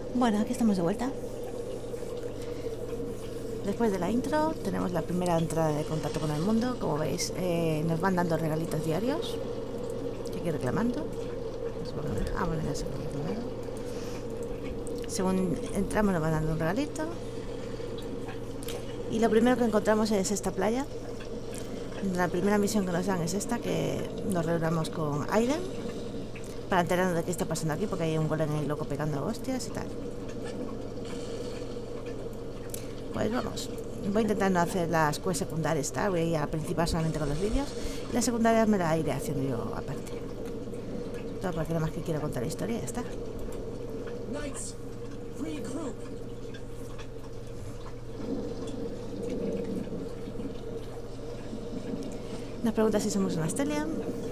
Bueno, aquí estamos de vuelta. Después de la intro tenemos la primera entrada de contacto con el mundo. Como veis, nos van dando regalitos diarios. Yo aquí reclamando. Ah, bueno, ya se lo he reclamado. Según entramos nos van dando un regalito. Y lo primero que encontramos es esta playa. La primera misión que nos dan es esta, que nos reunamos con Aiden para enterarnos de qué está pasando aquí, porque hay un golem ahí loco pegando hostias y tal. Pues vamos. Voy a intentar no hacer las quests secundarias, ¿tá? Voy a principal solamente con los vídeos. Y las secundarias me las iré haciendo yo aparte. Todo porque nada más que quiero contar la historia y ya está. Nos pregunta si somos una Stellian.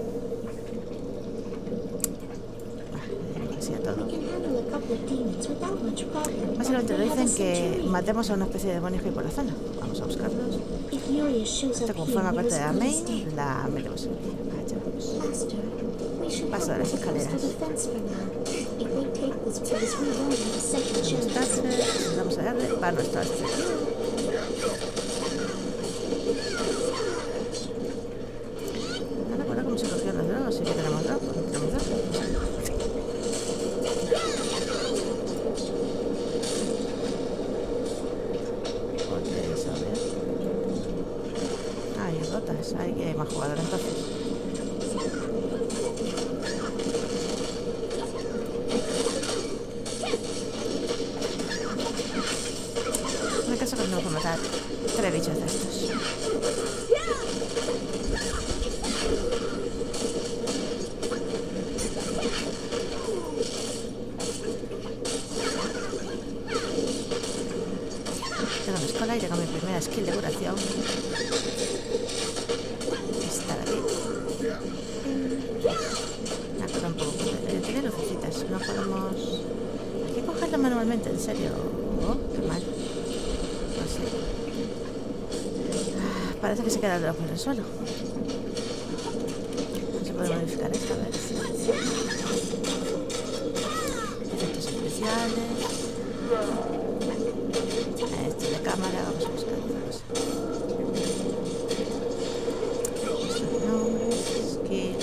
Así a todo. Básicamente nos dicen que matemos a una especie de demonios que hay por la zona. Vamos a buscarlos. Esto como forma parte de la main, la metemos aquí. Paso de las escaleras. Vamos a darle para nuestro astro. No recuerdo cómo se cogieron los drogos. Sí que tenemos drogos. Tenemos drogos. Hay que hay más jugadores entonces. En el caso que tenemos que matar 3 bichos de estos. Tengo mi escola y tengo mi primera skill de curación. Tiene lucecitas, no podemos... Hay que cogerlo manualmente, en serio. Oh, qué mal. No sé. Parece que se queda el drop en el suelo. No se puede modificar esto, a ver. Efectos especiales. Esto de cámara, vamos a buscar otra cosa. Nombres, skills.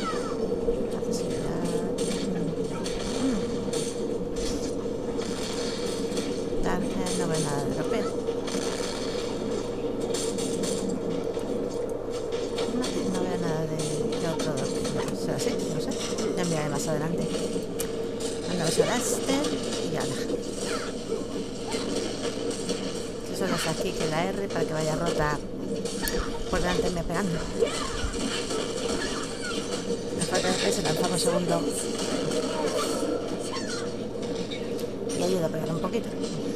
No veo nada de dropeo. No veo nada de otro dropeo. O sea, sí, no sé. Ya miraré más adelante. Andamos a Aster y ya la. Que son las aquí, que la R para que vaya rota por delante me pegando. Me falta después el lanzamos segundo. Y ayuda a pegar un poquito.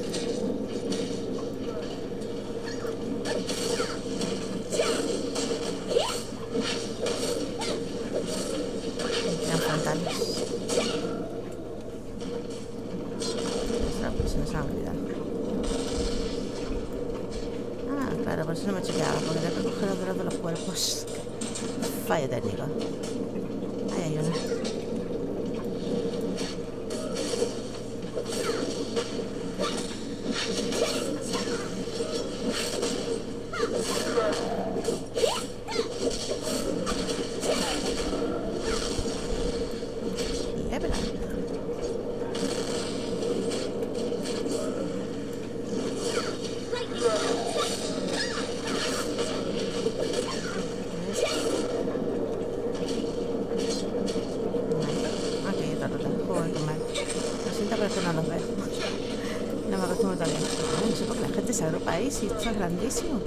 Se nos ha olvidado. Ah, claro, por eso no me chequeaba, porque tengo que coger los de los cuerpos. Fallo técnico. Ahí hay una. No los veo. No me acostumbro también. No sé por qué la gente se agrupa ahí si esto es grandísimo.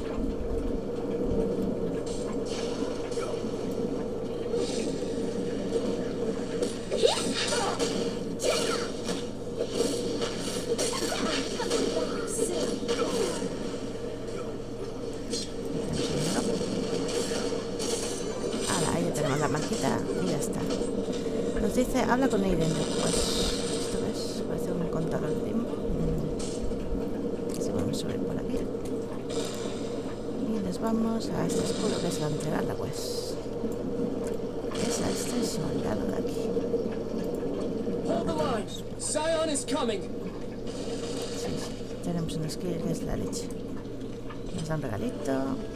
Ahora, ahí ya tenemos la marquita y ya está. Nos dice, habla con Aiden. Pues esto es, parece un contador de tiempo. Si vamos a subir por aquí. Y nos vamos a este escudo que es la entregarla, pues. Es a este soldado de aquí. Hold the line. Scion is coming. tenemos un skill que es la leche. Nos da un regalito.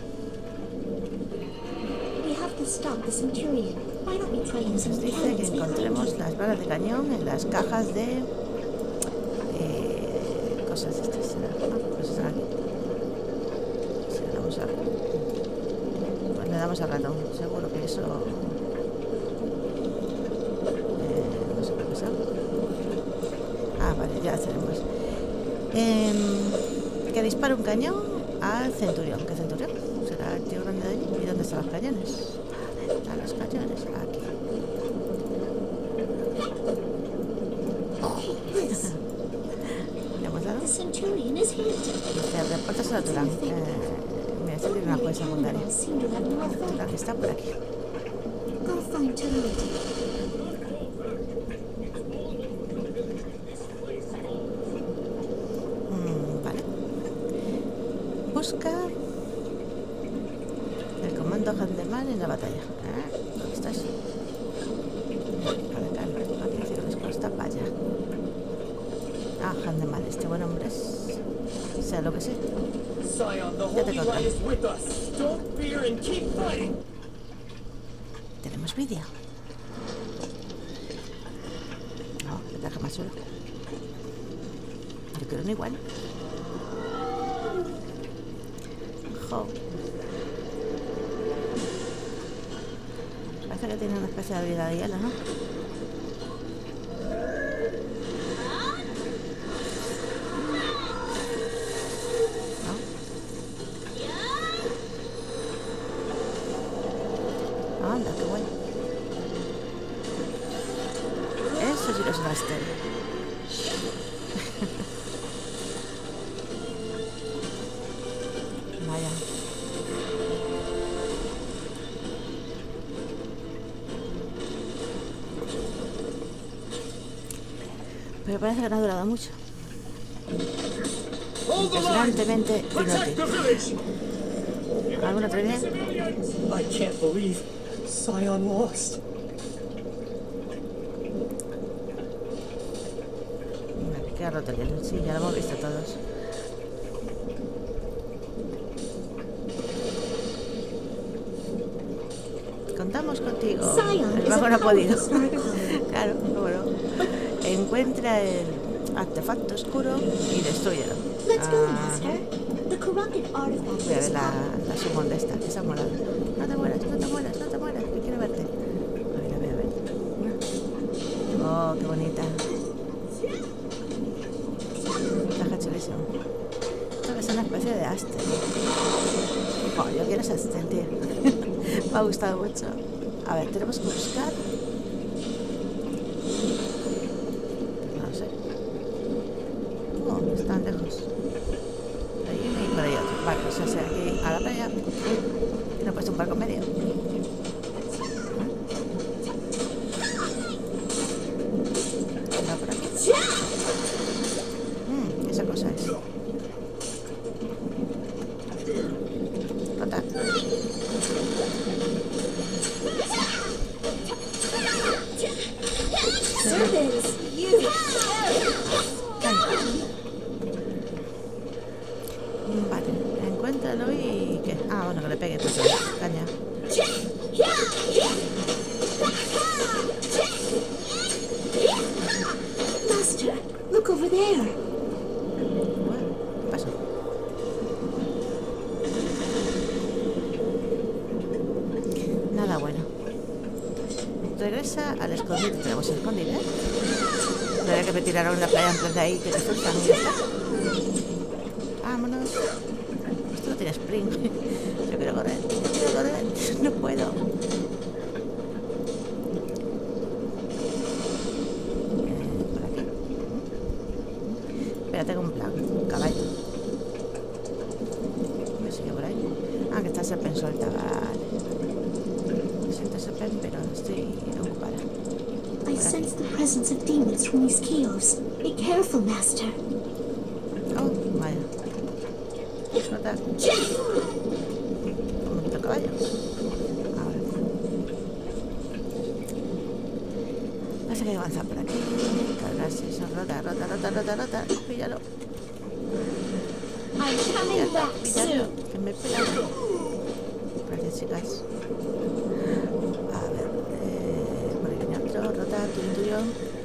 Nos dice que encontremos las balas de cañón en las cajas de cosas estas. Pues están aquí. Si le damos a... Pues le damos al ratón. Seguro que eso... no sé qué ha pasado. Ah, vale, ya tenemos. Que dispare un cañón al centurión. ¿Qué centurión? ¿Será el tío grande de allí? ¿Y dónde están los cañones? ¿Dónde están los cañones? Aquí. ¿Le hemos dado? Dice, reportas a la Turán. Mira, esta tiene una juez secundaria. Turán está por aquí. Vale. Busca el comando Handeman en la batalla. ¿Dónde estás? Vale, claro. Aquí dice que les cuesta vaya. Ah, Handeman, este buen hombre es... sea lo que sea. Ya te toca. Tenemos vídeo. No, le traje más solo. Yo quiero un igual. Jo. Parece que tiene una especie de habilidad de hielo, ¿no? Anda, qué bueno. Eso sí que es una estrella. Vaya. Pero parece que no ha durado mucho. Impresionantemente inútil. ¿Alguna otra idea? I can't believe Scion lost. Vale, que ha roto el hielo. Sí, ya lo hemos visto todos. Contamos contigo. El bajo no ha podido. Claro, bueno. Encuentra el artefacto oscuro y destrúyelo. Voy a ver la sumón de esta, que se ha molado. No te mueras, no te mueras, no te mueras, que quiero verte. A ver. Oh, qué bonita. Está chulísimo. Esto es una especie de Aster. Oh, yo quiero ese Aster, tío. Me ha gustado mucho. A ver, tenemos que buscar. No sé. Oh, están lejos. Ahí y por ahí otro. Vale, o sea, aquí a la playa. Y no he puesto un barco en medio. ¿Va por aquí? Esa cosa es. Rota. Vale, encuéntralo y ¿qué? Ah, bueno, que le pegue pues caña. Master, look over there. Bueno, ¿qué pasó? Nada bueno. Regresa al escondite. Tenemos el escondite, ¿eh? No había que me tiraron en la playa en plan de ahí que te sueltan y ya está. Vámonos. Esto no tiene spring. Yo quiero correr. No puedo. Por aquí. Espera, tengo un plan. Caballo. Me sigue por ahí. Ah, que está Serpen suelta. Vale. Siento Serpen, pero estoy ocupada. I sense the presence of demons from these kiosks. Be careful, Master. Oh, vaya. Suelta. Un poquito caballo. Ahora. No sé qué avanzar por aquí. Cargarse. Eso, rota. Píllalo. I'm Ya coming está, back pillando, soon. que me pegan. Gracias, chicas. A ver, por aquí viene otro, rota, tuyo.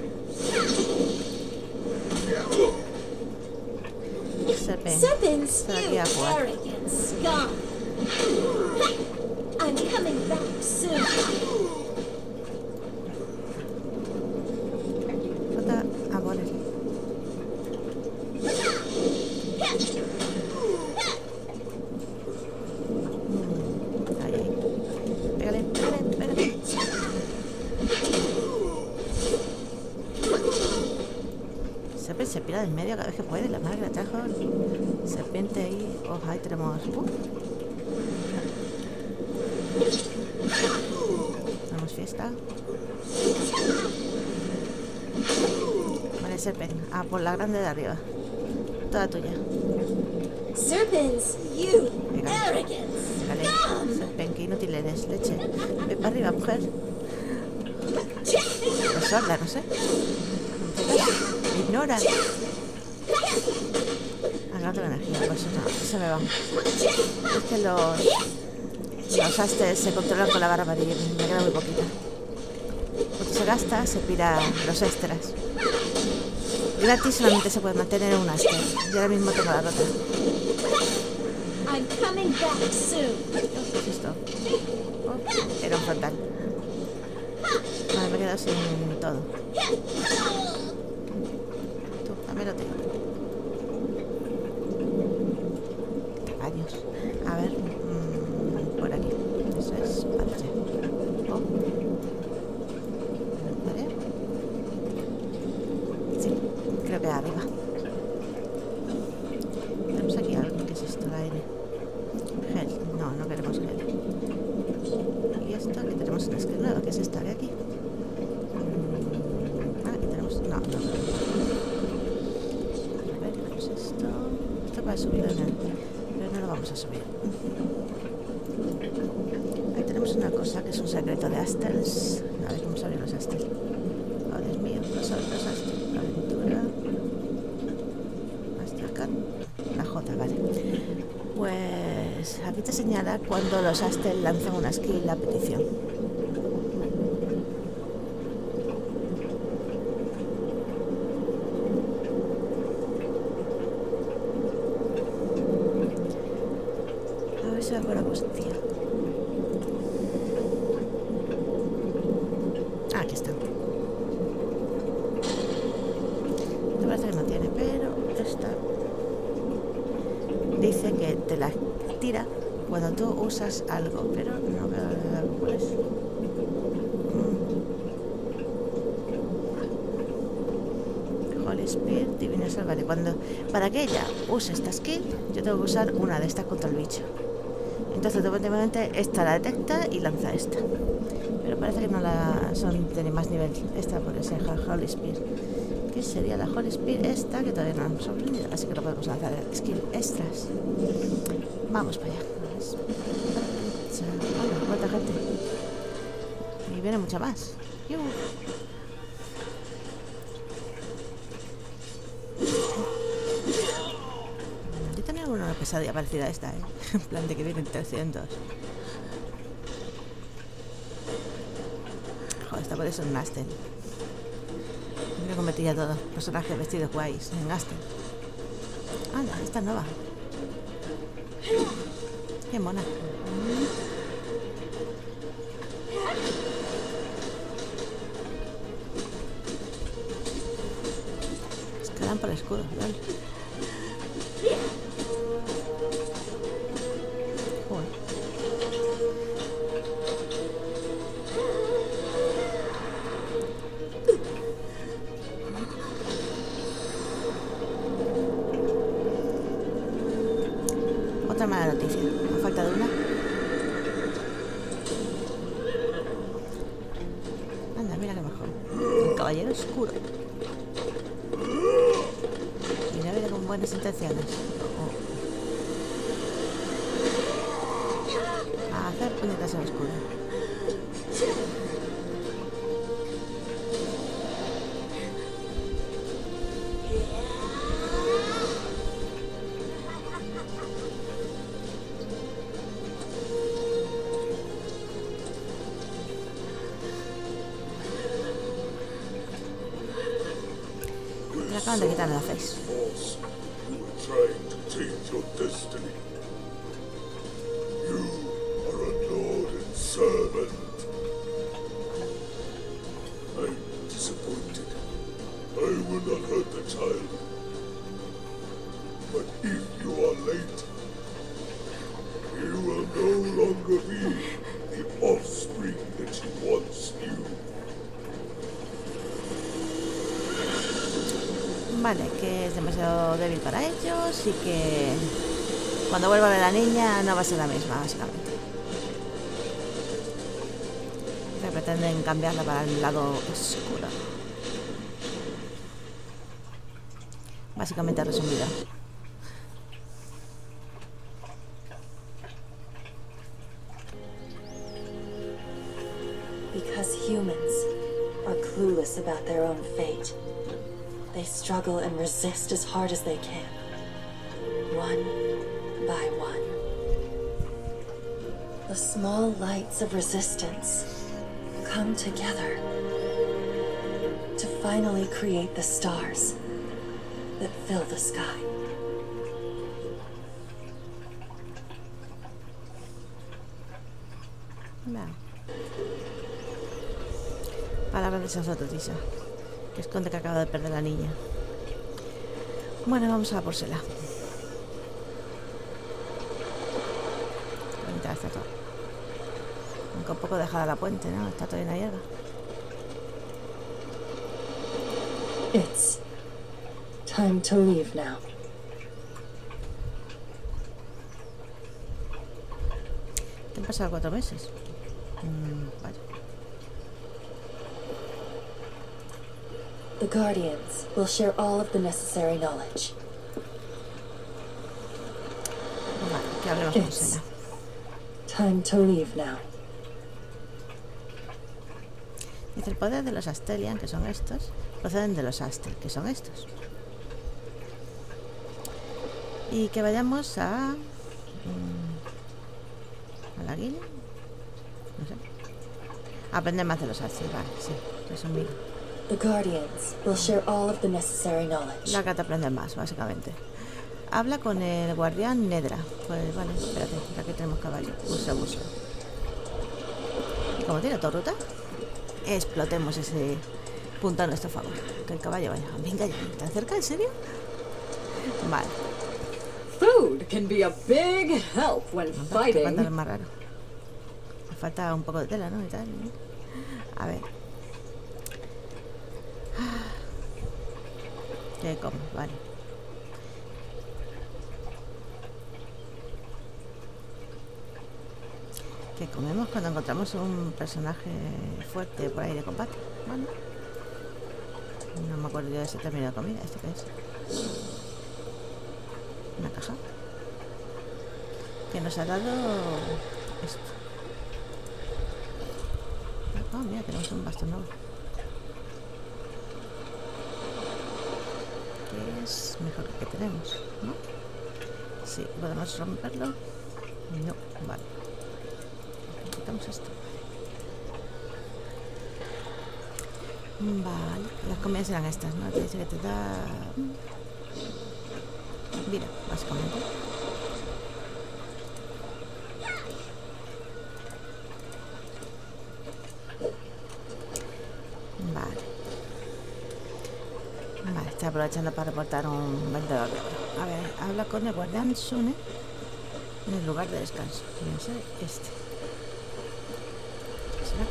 Serpens, Está aquí you a jugar. arrogant scum. I'm coming back soon. Rota, a por él. Ahí, ahí. Pégale, pégale, pégale. Serpent se pira del medio cada vez que puede. La madre que la trajo. Serpiente ahí. Oh, ahí tenemos. Tenemos fiesta. Vale, Serpent. Ah, por la grande de arriba. Toda tuya. Serpens, you Venga. arrogant Vale, scum. Serpent, que inútil eres, leche. Ven para arriba, mujer. Es sorda, no sé. Me ignora. Ah, no tengo energía, pues no, se me va. Es que los astes se controlan con la barra amarilla, me queda muy poquita. Cuando se gasta, se pira los extras. Gratis solamente se puede mantener un aster. Yo ahora mismo tengo la rota. I'm coming back soon. ¿Qué es esto? Oh, era un frontal. Vale, me he quedado sin todo. Tú, dámelo tío. Años. A ver, por aquí. Eso es pantalla. Oh. Vale. Sí, creo que arriba. Tenemos aquí algo. ¿Qué es esto? El aire. Gel. No, no queremos gel. Y esto, que tenemos una skill nueva. ¿Qué es esta de aquí? Ah, aquí tenemos. No, no queremos. A ver, ¿qué es esto? Esto para subir en el. Pero no lo vamos a subir. Ahí tenemos una cosa que es un secreto de Astels. A ver cómo se abren los Astels. Oh, Dios mío, no saben los Astels. Aventura. Hasta acá. La J, vale. Pues aquí te señala cuando los Astels lanzan una skill a petición. A ver si va por la hostia. Ah, aquí está. Me parece que no tiene, pero esta dice que te la tira cuando tú usas algo, pero no veo cuál es. Holy Spirit, Divination, vale. Para que ella use esta skill, yo tengo que usar una de estas contra el bicho. Entonces automáticamente esta la detecta y lanza esta. Pero parece que no la tiene más nivel. Esta por ese Holy Spirit. ¿Qué sería la Holy Spirit? Esta que todavía no hemos aprendido, así que lo podemos lanzar skill extras. Vamos para allá. Hola, cuánta gente. Y viene mucha más. Yo tenía alguna pesadilla parecida a esta, en plan de que vienen 300. Joder, esta puede ser un Astel. Me convertía todo. Personajes vestidos guays en Astel. Anda, esta es nueva. Qué mona. Escalan por el escudo, ¿vale? Joder. Otra mala noticia. A falta de una. Anda, mira qué mejor. El caballero oscuro. Y no viene con buenas intenciones. A hacer puñetas en oscuro. Le acaban de quitar la face. You were trying to change your destiny. You are a lord and servant. I'm disappointed. I will not hurt the child. But if you are late, you will no longer be the offspring that you once knew. Vale, que es demasiado débil para ellos y que cuando vuelva a ver a la niña no va a ser la misma, básicamente. Que pretenden cambiarla para el lado oscuro. Básicamente resumido. Because humans are clueless about their own fate. They struggle and resist as hard as they can, one by one. The small lights of resistance come together to finally create the stars that fill the sky. Vale. Palabras de sacerdotisa, que esconde que acaba de perder la niña. Bueno, vamos a la porcela. Bonita está todo. Aunque un poco dejada la puente, ¿no? Está todo llena de hierba. It's time to leave now. ¿Qué han pasado 4 meses? Vaya. The Guardians will share all of the necessary knowledge. Vale, que hablemos con It's Sena. time to leave now. Dice, el poder de los Astelian, que son estos, proceden de los Astel, que son estos. Y que vayamos a la guía. No sé. A aprender más de los Astel, vale, sí, resumido. The Guardians will share all of the necessary knowledge. La que te aprende más, básicamente. Habla con el guardián Nedra. Pues vale, espérate, aquí tenemos caballo. Usa. Y como tiene torruta, explotemos ese punto a nuestro favor. Que el caballo vaya. Venga ya, ¿tan cerca? ¿En serio? Vale. Food can be a big help when Que fighting. pantalón más raro. Me falta un poco de tela, ¿no? Y tal. A ver. ¿Qué como? Vale. ¿Qué comemos cuando encontramos un personaje fuerte por ahí de combate? Bueno. No me acuerdo yo de ese término de comida. ¿Esto qué es? Una caja. Que nos ha dado esto. Oh, mira, tenemos un bastón nuevo. Que es mejor que tenemos, ¿no? Sí, podemos romperlo. No, vale. Quitamos esto. Vale, las comidas eran estas, ¿no? Te dice que te da vida, básicamente. Vale, estoy aprovechando para reportar un vendedor de oro. A ver, habla con el guardián Sune en el lugar de descanso. Debe ser este. ¿Qué será?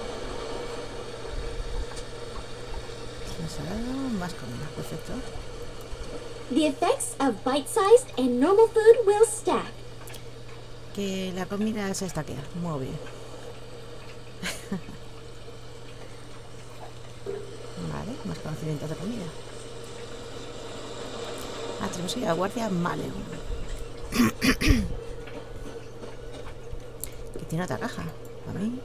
Nos ha dado más comida, perfecto. The effects of bite-sized and normal food will stack. Que la comida se estaquea, muy bien. Vale, más conocimientos de comida. Ah, tenemos que ir a la guardia Maleon. Que tiene otra caja, para mí.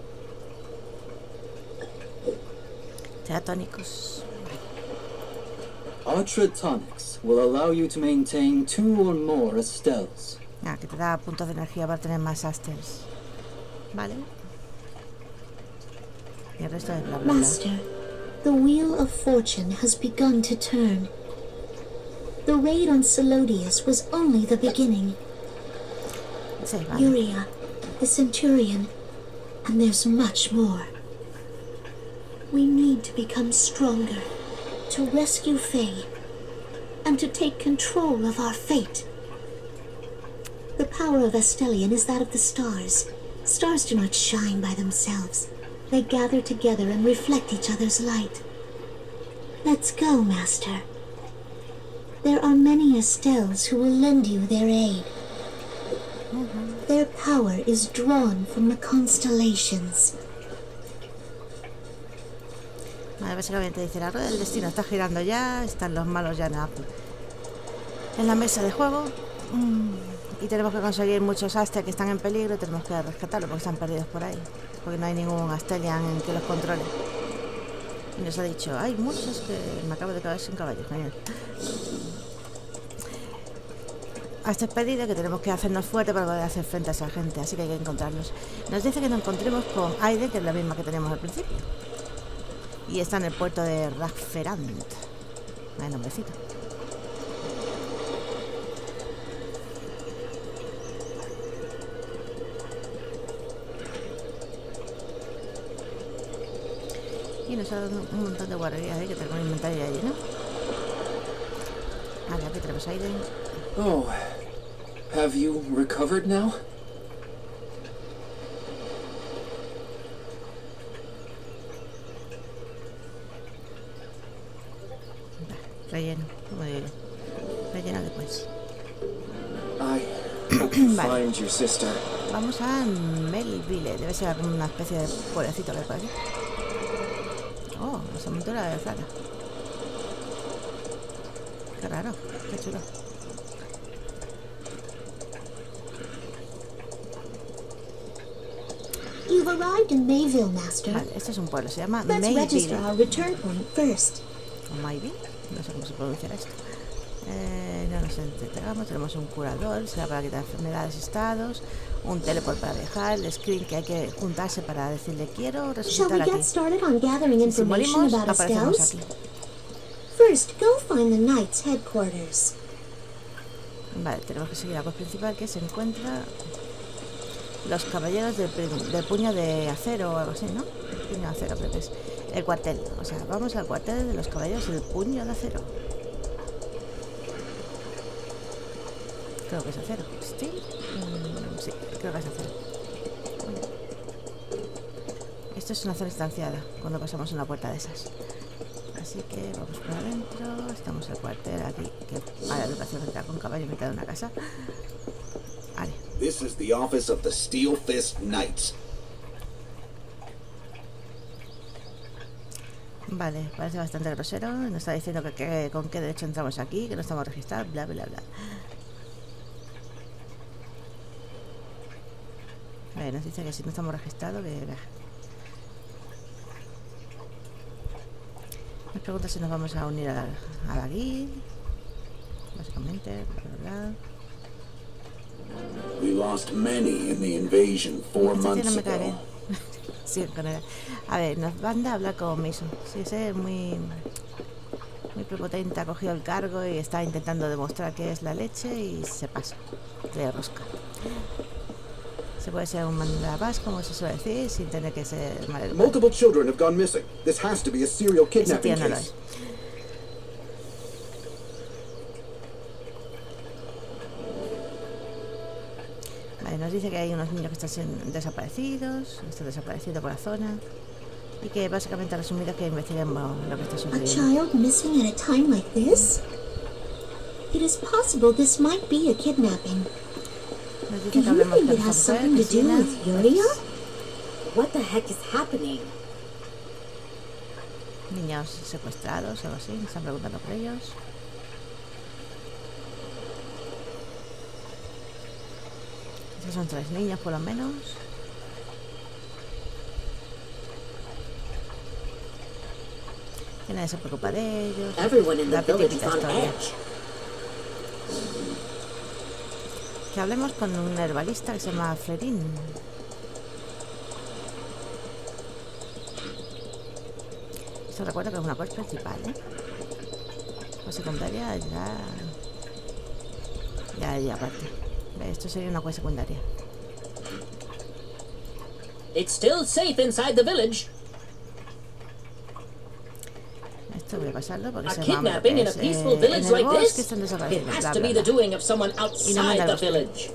Te da tónicos. Ultra tonics will allow you to maintain 2 or more Estelles. Ah, que te da puntos de energía para tener más Astels. Vale. Y el resto de bla bla bla. Master, The wheel of fortune has begun to turn. The raid on Selodius was only the beginning. Sí, vale. Yuria, the Centurion, and there's much more. We need to become stronger, to rescue Faye, and to take control of our fate. The power of Estelian is that of the stars. Stars do not shine by themselves. They gather together and reflect each other's light. Let's go, Master. There are many Estelles who will lend you their aid. Their power is drawn from the constellations. Vale, básicamente dice, la rueda del destino está girando ya, están los malos ya en la mesa de juego. Y tenemos que conseguir muchos Aztec que están en peligro y tenemos que rescatarlos porque están perdidos por ahí. Porque no hay ningún Astelian en que los controle. Y nos ha dicho, hay muchos que me acabo de caer sin caballos. Genial. Hasta es pedido que tenemos que hacernos fuerte para poder hacer frente a esa gente, así que hay que encontrarlos. Nos dice que nos encontremos con Aide, que es la misma que teníamos al principio. Y está en el puerto de Ragferand. Hay nombrecito. Y nos ha dado un montón de guarderías ahí que tenemos el inventario ya lleno. Vale, aquí tenemos Aide. Oh, have you recovered now? Relleno, como digo yo. Relleno después. I hope you Vale. find your sister. Vamos a Melville. Debe ser una especie de pueblecito que hay por aquí. Oh, esa montura de Zara. Qué raro, qué chulo. You've arrived in Mayville, Master. Vale, este es un pueblo, se llama Let's register Mayville. our return point first. O Mayville, no sé cómo se pronunciará esto. No nos entregamos, tenemos un curador, será para quitar enfermedades y estados, un teleport para viajar, el screen que hay que juntarse para decirle quiero Shall resucitar we aquí. get started on gathering Si information morimos, about aparecemos Estelles? aquí. First, go find the Knights' headquarters. Vale, tenemos que seguir la voz principal que se encuentra los caballeros del puño de acero o algo así, ¿no? Puño de acero creo que es el cuartel. O sea, vamos al cuartel de los caballeros del puño de acero. Creo que es acero. ¿Steel? Sí, creo que es acero. Esto es una zona instanciada cuando pasamos una puerta de esas. Así que vamos por adentro. Estamos en el cuartel aquí. Que ahora me parece entrar con caballo en mitad de una casa. Vale. This is the office of the Steel Fist Knights. Vale, parece bastante grosero. Nos está diciendo que con qué derecho entramos aquí, que no estamos registrados, bla, bla, bla. Vale, nos dice que si no estamos registrados, que... Nos pregunta si nos vamos a unir a la guild. Básicamente, bla, bla, bla. We lost many in the invasion 4 Esta tía months no me cae bien. ago. Sí, con él. A ver, nos manda a hablar con Mason. Sí, ese es muy prepotente, ha cogido el cargo y está intentando demostrar que es la leche y se pasa de rosca. Se puede ser un mandabás, como se suele decir, sin tener que ser mal. Multiple children have gone missing. This has to be a serial Ese tío kidnapping no lo case. es. Vale, nos dice que hay unos niños que están desaparecidos por la zona. Y que básicamente resumido que investiguemos lo que está A sucediendo. child missing at a time like this? It is possible this might be a kidnapping. Nos Do dice que you hablemos think con it has esta mujer, something to do Cristina. with Yuria? What the heck is happening? Niños secuestrados o algo así, me están preguntando por ellos. Estos son 3 niños por lo menos. Que nadie se preocupa de ellos. Everyone in the La village is típica on historia. edge. Que hablemos con un herbalista que se llama Flerín. Esto recuerdo que es una cosa principal, ¿eh? La secundaria ya aparte. Esto sería una cosa secundaria. It's still safe inside the village. Esto voy a pasarlo porque A se kidnapping in a peaceful village like this? It has to be the doing of someone outside the village.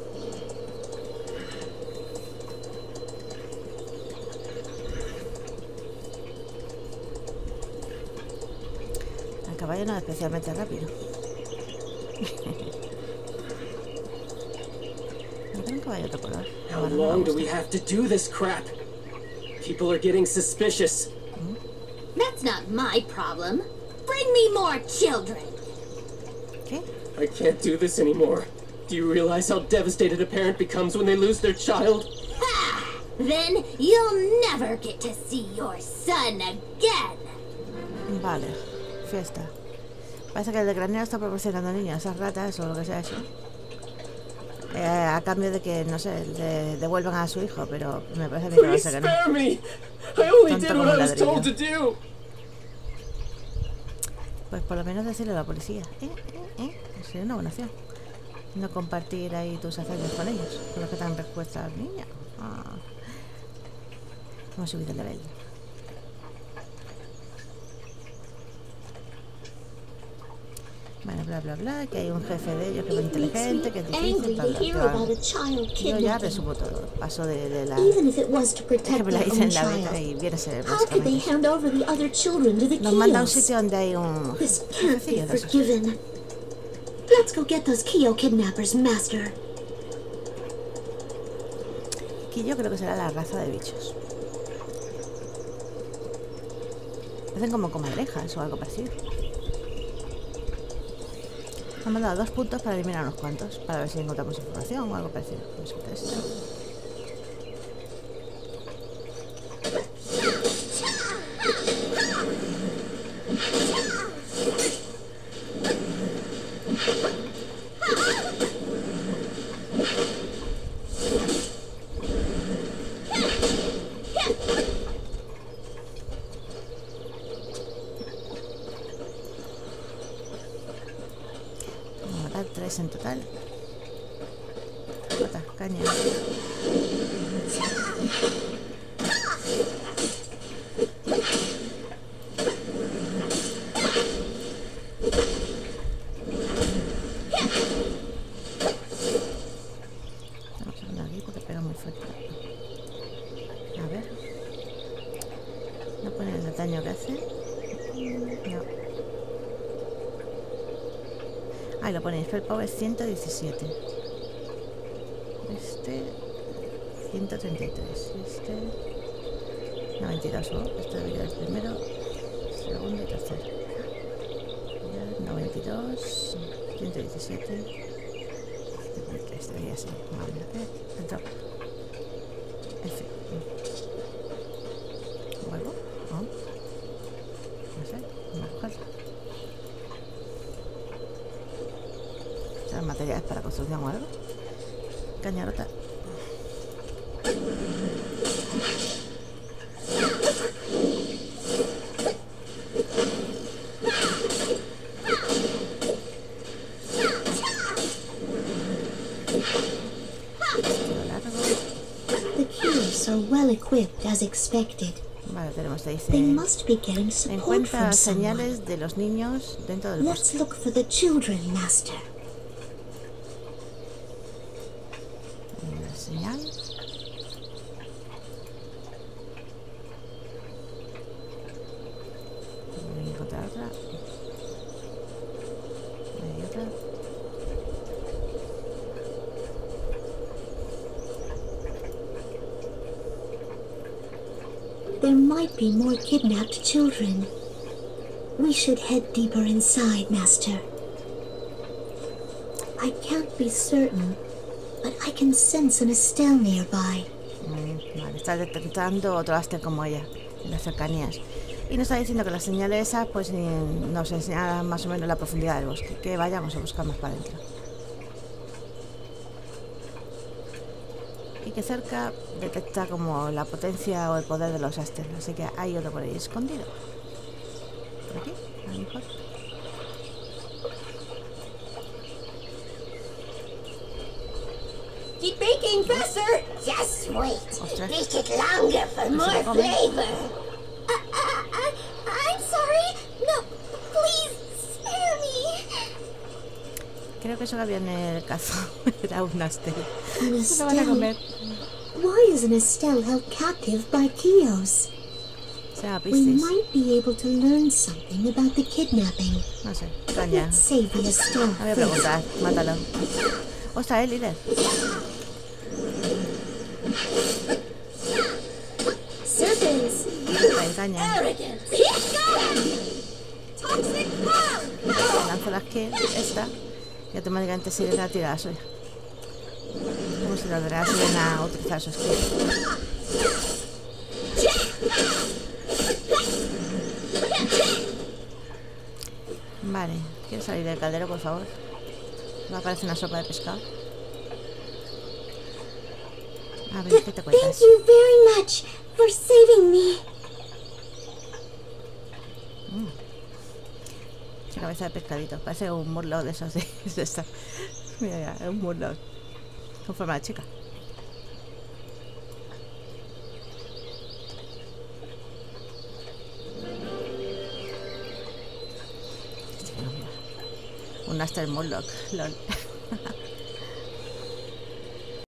El caballo no es especialmente rápido. No tengo un caballo de color. How long do we have to do this crap? People are getting suspicious. That's not my problem. Bring me more children. ¿Qué? I can't do this anymore. Do you realize how devastated a parent becomes when they lose their child? Ha! Then you'll never get to see your son again. Vale, fiesta. Parece que el de granero está proporcionando niños a esas ratas o lo que sea eso. A cambio de que, no sé, le devuelvan a su hijo, pero me parece a mí que va a ser que no. Spare me! I only did what I was told to do. Pues por lo menos decirle a la policía. Sería una buena opción. No compartir ahí tus hazañas con ellos, con los que te han respuesta al niño. Hemos subido el nivel. Bueno, bla bla bla, que hay un jefe de ellos que es muy inteligente, que es difícil, bla, bla, bla. Yo ya resumo todo. Paso de la... que me la hice en la beta y viene a ser básicamente. Nos manda a un sitio donde hay un... jefecillo de esos. Let's go get those Kyo kidnappers, Master. Aquí yo creo que será la raza de bichos. Hacen como comadrejas o algo parecido. Me han mandado 2 puntos para eliminar unos cuantos, para ver si encontramos información o algo parecido. Vamos a matar 3 en total. Jota, caña. Vamos a andar aquí porque pega muy fuerte. A ver. No pone el daño que hace. No. Ahí lo ponéis, el power 117. Este 133. Este 92. Este debería ser el primero, segundo y tercero. 92, 117. Este debería ser. El drop. F. ¿Vuelvo? No. No sé. Vamos a cogerlo. Materiales para construcción o algo. Cañarota. The Kyos are well equipped as expected. Vale, tenemos, te dice, They must be getting support encuentra from someone. señales de los niños dentro del Let's bosque. look for the children, Master. Una señal. Voy a encontrar otra. Hay otra. There might be more kidnapped children. We should head deeper inside, Master. I can't be certain, but I can sense an Estelle nearby. Vale, está detectando otro Aster como ella en las cercanías. Y nos está diciendo que las señales esas pues nos enseñan más o menos la profundidad del bosque. Que vayamos a buscar más para adentro. Y que cerca detecta como la potencia o el poder de los Aster. Así que hay otro por ahí escondido. hijos. Keep baking faster! Just wait. Ostras. Bake it longer for more flavor. I'm sorry. No, please spare me. Creo que eso que había en el cazo era un Astel. An Se lo van a Estelle? comer. Why is an Estelle held captive by Kios? Se llama We Piscis. might be able to learn something about the kidnapping. No sé, caña. Let's save the Estelle No voy a first. preguntar, mátalo. Ostras, líder. Serpents! Traen caña. Arrogant! Keep going! Toxic bomb! Lanzo la skill, esta, y automáticamente sigue la tirada suya. Como si los demás siguen a utilizar su skill. Vale, ¿quieres salir del caldero, por favor? Me aparece una sopa de pescado. A ver, ¿qué te Thank cuentas? you very much for saving me. Esa cabeza de pescadito. Parece un murloc de esos de esta. Mira, ya, es un murloc. Con forma de chica. Un Aster Murloc, lol.